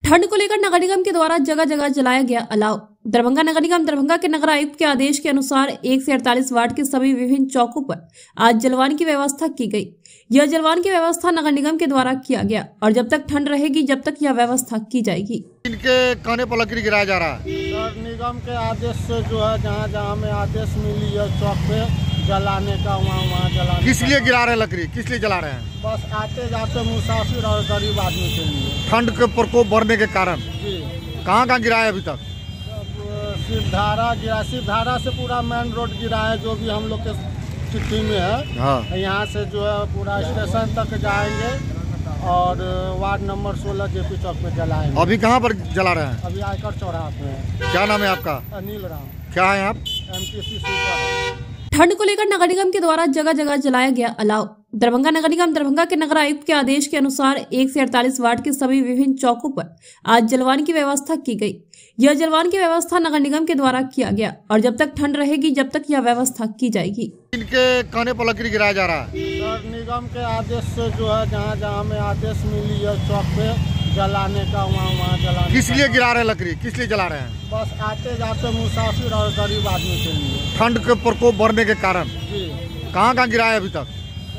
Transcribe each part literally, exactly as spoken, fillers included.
ठंड को लेकर नगर निगम के द्वारा जगह जगह जलाया गया अलाव। दरभंगा नगर निगम दरभंगा के नगर आयुक्त के आदेश के अनुसार एक से अड़तालीस वार्ड के सभी विभिन्न चौकों पर आज जलवान की व्यवस्था की गई। यह जलवान की व्यवस्था नगर निगम के द्वारा किया गया और जब तक ठंड रहेगी जब तक यह व्यवस्था की जाएगी। इनके कहने पर लकड़ी गिराया जा रहा है सर, निगम के आदेश से जो है जहाँ जहाँ हमें आदेश मिली है चौक पे जलाने का वहाँ वहाँ जलाने। किस लिए गिरा रहे हैं लकड़ी, किस लिए जला रहे हैं? बस आते जाते मुसाफिर और गरीब आदमी के लिए। ठंड के प्रकोप बढ़ने के कारण जी कहाँ कहाँ गिरा है अभी तक? शिवधारा गिरा, शिवधारा से पूरा मेन रोड गिरा है जो भी हम लोग के चिट्ठी में है। हाँ। यहाँ से जो है पूरा स्टेशन तक जाएंगे और वार्ड नंबर सोलह जेपी चौक पे जलाएंगे। अभी कहाँ पर जला रहे हैं? अभी आयकर चौराहा पे है। क्या नाम है आपका? अनिल राम। क्या है आप? MTC super. ठंड को लेकर नगर निगम के द्वारा जगह जगह जलाया गया अलाव। दरभंगा नगर निगम दरभंगा के नगर आयुक्त के आदेश के अनुसार एक से अड़तालीस वार्ड के सभी विभिन्न चौकों पर आज जलवान की व्यवस्था की गई। यह जलवान की व्यवस्था नगर निगम के द्वारा किया गया और जब तक ठंड रहेगी जब तक यह व्यवस्था की जाएगी। इनके कहने पर लकड़ी गिराया जा रहा है सर, निगम के आदेश से जो है जहाँ जहाँ हमें आदेश मिली है चौक पे जलाने का वहाँ वहाँ जलाने। किस लिए गिरा रहे हैं लकड़ी, किस लिए जला रहे हैं? बस आते जाते मुसाफिर और गरीब आदमी के लिए। ठंड के प्रकोप बढ़ने के कारण जी कहाँ कहाँ गिरा है अभी तक?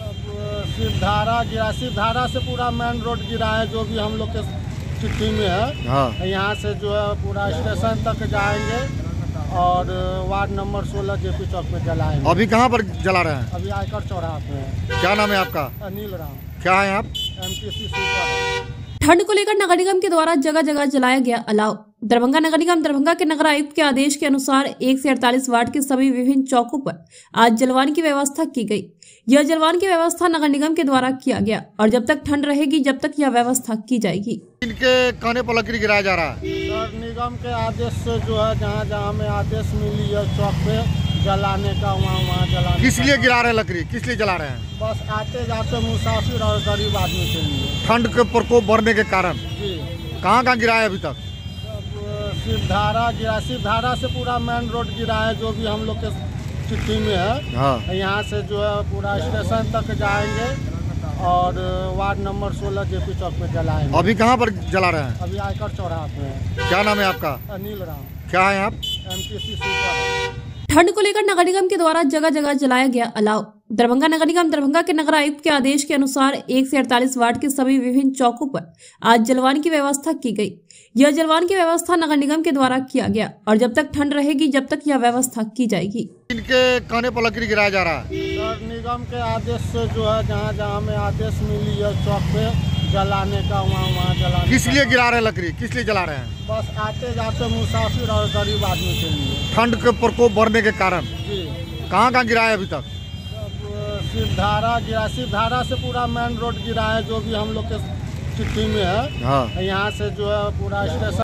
शिवधारा गिरा, शिवधारा से पूरा मेन रोड गिरा है जो भी हम लोग के चिट्ठी में है। हाँ। यहाँ से जो है पूरा स्टेशन तक जाएंगे और वार्ड नंबर सोलह जेपी चौक पे जलाएंगे। अभी कहाँ पर जला रहे हैं? अभी आयकर चौराहा पे है। क्या नाम है आपका? अनिल राम। क्या है आप? MTC super. ठंड को लेकर नगर निगम के द्वारा जगह जगह जलाया गया अलाव। दरभंगा नगर निगम दरभंगा के नगर आयुक्त के आदेश के अनुसार एक से अड़तालीस वार्ड के सभी विभिन्न चौकों पर आज जलवान की व्यवस्था की गई। यह जलवान की व्यवस्था नगर निगम के द्वारा किया गया और जब तक ठंड रहेगी जब तक यह व्यवस्था की जाएगी। इनके कहने पर लकड़ी गिराया जा रहा है सर, निगम के आदेश से जो है जहाँ जहाँ हमें आदेश मिली है चौक पे जलाने का वहाँ वहाँ जलाने। किस लिए गिरा रहे हैं लकड़ी, किस लिए जला रहे हैं? बस आते जाते मुसाफिर और गरीब आदमी के लिए। ठंड के प्रकोप बढ़ने के कारण जी कहाँ कहाँ गिरा है अभी तक? शिवधारा गिरा, शिवधारा से पूरा मेन रोड गिरा है जो भी हम लोग के चिट्ठी में है। हाँ। यहाँ से जो है पूरा स्टेशन तक जाएंगे और वार्ड नंबर सोलह जेपी चौक पे जलाएंगे। अभी कहाँ पर जला रहे हैं? अभी आयकर चौराहा पे है। क्या नाम है आपका? अनिल राम। क्या है आप? MTC super. ठंड को लेकर नगर निगम के द्वारा जगह जगह जलाया गया अलाव। दरभंगा नगर निगम दरभंगा के नगर आयुक्त के आदेश के अनुसार एक से अड़तालीस वार्ड के सभी विभिन्न चौकों पर आज जलवान की व्यवस्था की गई। यह जलवान की व्यवस्था नगर निगम के द्वारा किया गया और जब तक ठंड रहेगी जब तक यह व्यवस्था की जाएगी। इनके कहने पर लकड़ी गिराया जा रहा है सर, निगम के आदेश से जो है जहाँ जहाँ हमें आदेश मिली है चौक पे जलाने का वहाँ वहाँ जलाने। किस लिए गिरा रहे हैं लकड़ी, किस लिए जला रहे हैं? बस आते जाते मुसाफिर और गरीब आदमी के लिए। ठंड के प्रकोप बढ़ने के कारण जी कहाँ कहाँ गिरा है अभी तक? शिवधारा गिरा, शिवधारा से पूरा मेन रोड गिरा है जो भी हम लोग के चिट्ठी में है। हाँ। यहाँ से जो है पूरा स्टेशन